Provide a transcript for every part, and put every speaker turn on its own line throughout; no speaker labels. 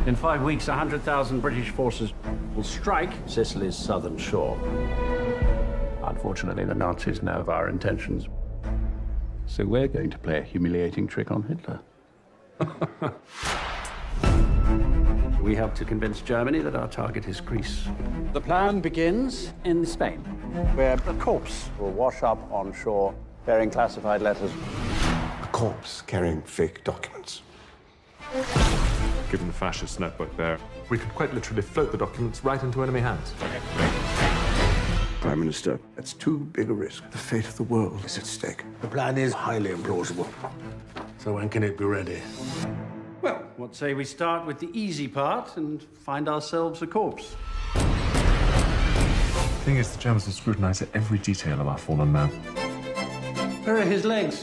In 5 weeks, 100,000 British forces will strike Sicily's southern shore. Unfortunately, the Nazis know of our intentions. So we're going to play a humiliating trick on Hitler. We have to convince Germany that our target is Greece. The plan begins in Spain, where a corpse will wash up on shore bearing classified letters.
A corpse carrying fake documents.
Given the fascist network there, we could quite literally float the documents right into enemy hands.
Prime Minister, that's too big a risk. The fate of the world is at stake.
The plan is highly implausible. So when can it be ready?
Well, what say we start with the easy part and find ourselves a corpse?
The thing is, the Germans will scrutinize every detail of our fallen man.
Where are his legs?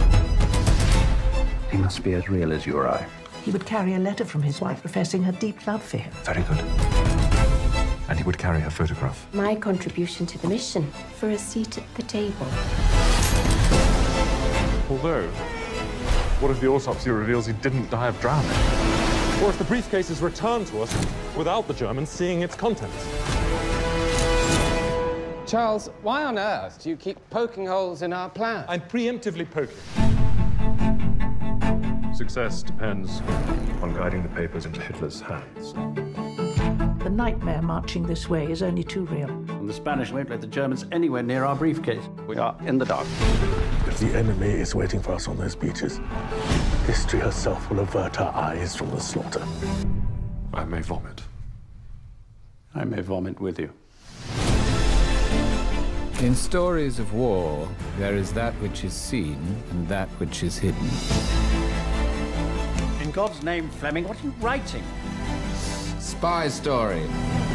He must be as real as you or I.
He would carry a letter from his wife professing her deep love for him.
Very good. And he would carry her photograph.
My contribution to the mission for a seat at the table.
Although, what if the autopsy reveals he didn't die of drowning? Or if the briefcase is returned to us without the Germans seeing its contents?
Charles, why on earth do you keep poking holes in our plan?
I'm preemptively poking. Success depends on guiding the papers into Hitler's hands.
The nightmare marching this way is only too real.
And the Spanish won't let the Germans anywhere near our briefcase. We are in the dark.
If the enemy is waiting for us on those beaches, history herself will avert her eyes from the slaughter.
I may vomit.
I may vomit with you.
In stories of war, there is that which is seen and that which is hidden.
In God's name, Fleming, what are you writing?
Spy story.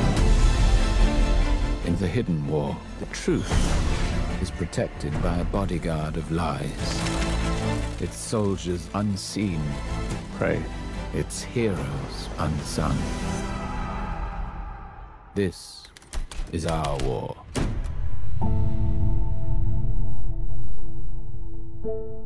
In the hidden war, the truth is protected by a bodyguard of lies. Its soldiers unseen.
Pray.
Its heroes unsung. This is our war.